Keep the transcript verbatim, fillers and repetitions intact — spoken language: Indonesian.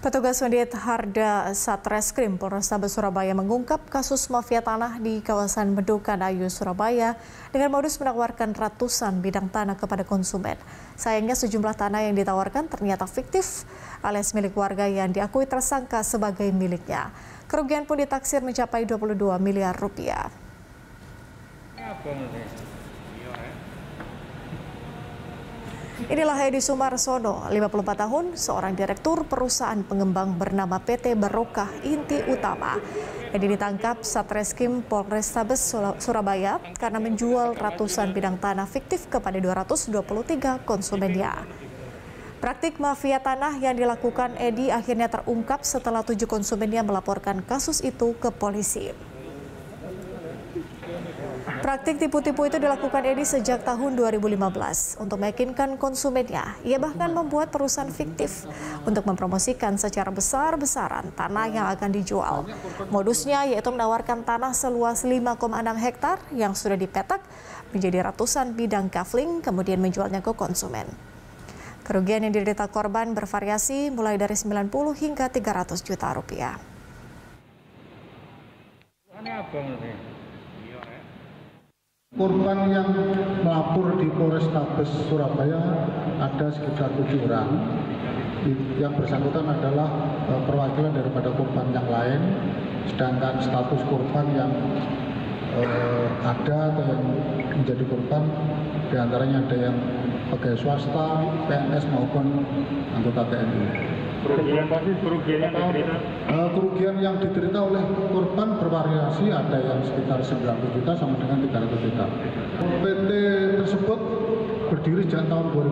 Petugas Unit Harda Satreskrim Polrestabes Surabaya mengungkap kasus mafia tanah di kawasan Medukan-Ayu, Surabaya dengan modus menawarkan ratusan bidang tanah kepada konsumen. Sayangnya sejumlah tanah yang ditawarkan ternyata fiktif alias milik warga yang diakui tersangka sebagai miliknya. Kerugian pun ditaksir mencapai dua puluh dua miliar rupiah. Inilah Edi Sumarsono, lima puluh empat tahun, seorang direktur perusahaan pengembang bernama P T Barokah Inti Utama. Edi ditangkap Satreskrim Polrestabes Surabaya karena menjual ratusan bidang tanah fiktif kepada dua ratus dua puluh tiga konsumennya. Praktik mafia tanah yang dilakukan Edi akhirnya terungkap setelah tujuh konsumennya melaporkan kasus itu ke polisi. Praktik tipu-tipu itu dilakukan Edi sejak tahun dua ribu lima belas. Untuk meyakinkan konsumennya, ia bahkan membuat perusahaan fiktif untuk mempromosikan secara besar-besaran tanah yang akan dijual. Modusnya yaitu menawarkan tanah seluas lima koma enam hektar yang sudah dipetak menjadi ratusan bidang kafling, kemudian menjualnya ke konsumen. Kerugian yang diderita korban bervariasi mulai dari sembilan puluh hingga tiga ratus juta rupiah. Korban yang melapor di Polrestabes Surabaya ada sekitar tujuh orang. Yang bersangkutan adalah perwakilan daripada korban yang lain, sedangkan status korban yang eh, ada atau yang menjadi korban diantaranya ada yang pegawai swasta, P N S maupun anggota T N I. Kerugian kerugian yang diderita? Uh, kerugian yang diderita oleh korban bervariasi, ada yang sekitar sembilan puluh juta sampai dengan tiga ratus juta. P T tersebut berdiri sejak tahun dua ribu